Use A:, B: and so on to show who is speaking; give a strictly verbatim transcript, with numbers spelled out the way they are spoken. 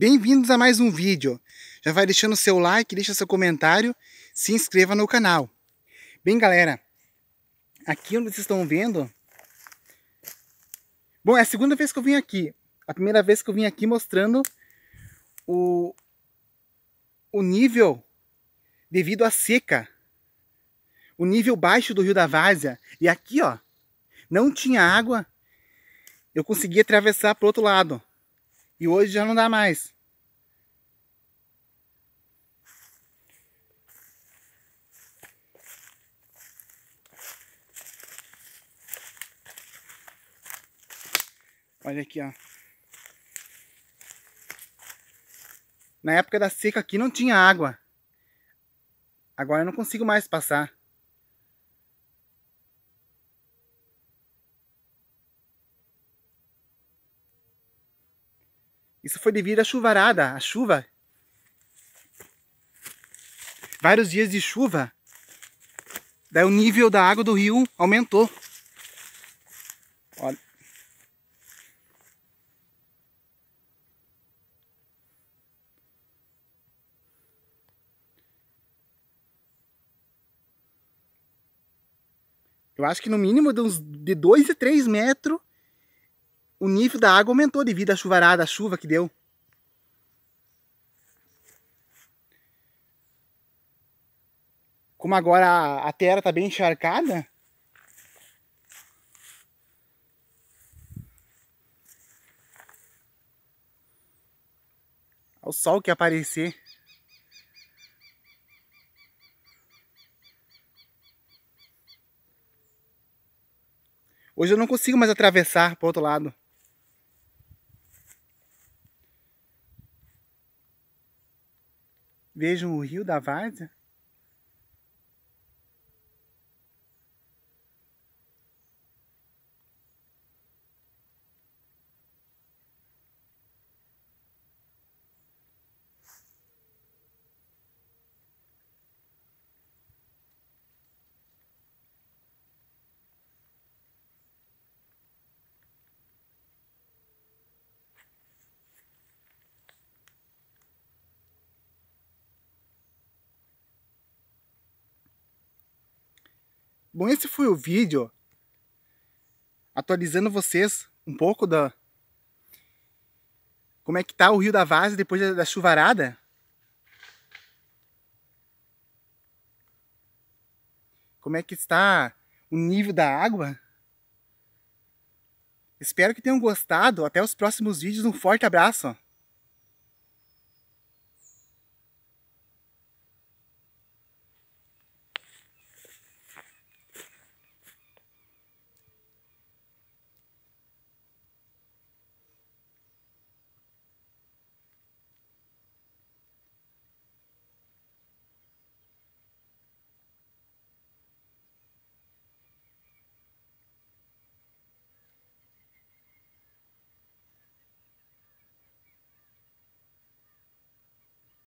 A: Bem-vindos a mais um vídeo. Já vai deixando seu like, deixa seu comentário, se inscreva no canal. Bem, galera, aqui onde vocês estão vendo... Bom, é a segunda vez que eu vim aqui. A primeira vez que eu vim aqui mostrando o, o nível devido à seca. O nível baixo do Rio da Várzea. E aqui, ó, não tinha água. Eu consegui atravessar para o outro lado. E hoje já não dá mais. Olha aqui, ó. Na época da seca aqui não tinha água. Agora eu não consigo mais passar. Isso foi devido à chuvarada, à chuva. Vários dias de chuva. Daí o nível da água do rio aumentou. Olha. Eu acho que no mínimo de uns de dois a três metros o nível da água aumentou devido à chuvarada, à chuva que deu. Como agora a, a terra está bem encharcada, o sol que aparecer. Hoje eu não consigo mais atravessar para o outro lado. Vejam o Rio da Várzea. Bom, esse foi o vídeo atualizando vocês um pouco da como é que tá o Rio da Várzea depois da, da chuvarada. Como é que está o nível da água. Espero que tenham gostado. Até os próximos vídeos. Um forte abraço.